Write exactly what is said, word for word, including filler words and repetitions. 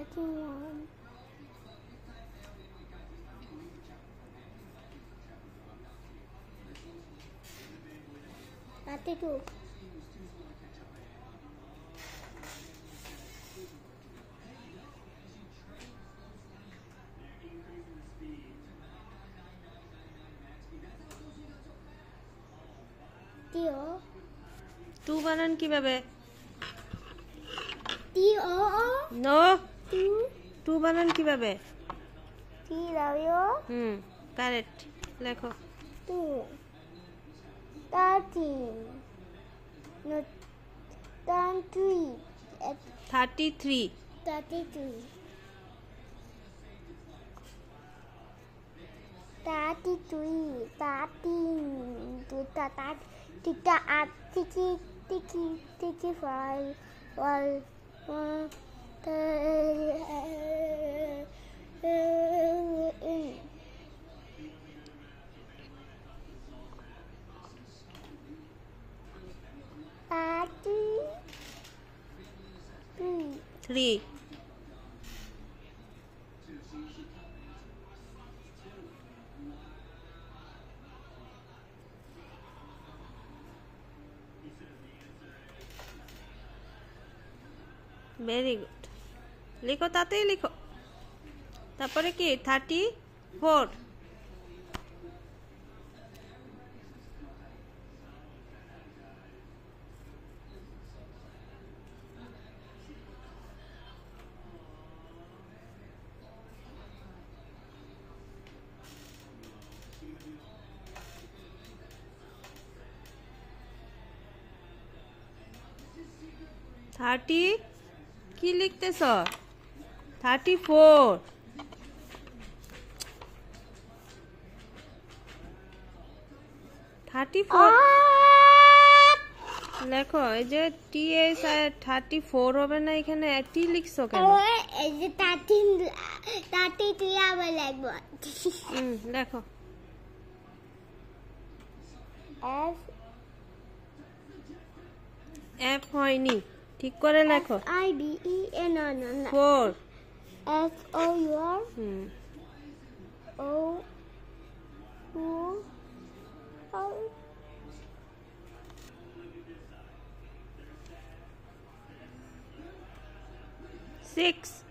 thirty-one. thirty-two. Tio. Two বানান কিভাবে? T O O. No, Two. Two বানান কিভাবে? T W. Hmm, correct. লেখো। Two. Thirteen. No. Thirty-three. Thirty three. Thirty-three. Thirty-three. Thirteen. Tita tat. Tita at. Tiki. Tiki. Tiki five. One. One. Thirty. Three. Three. Very good. লিখো, তাতেই লিখো। তারপরে কি? Thirty four. Thirty কি লিখতেছ? Thirty four. Thirty four লেখো। এই যে টি এস থার্টি ফোর হবে না, এখানে টি লিখছো কেন? এই যে থার্টিন থার্টি থ্রি আবার লাগবে। হুম, লেখো। এফ এফ হয়নি, ঠিক করে লেখো। আই বি ই এন না না four. F O U R hmm, O O R six.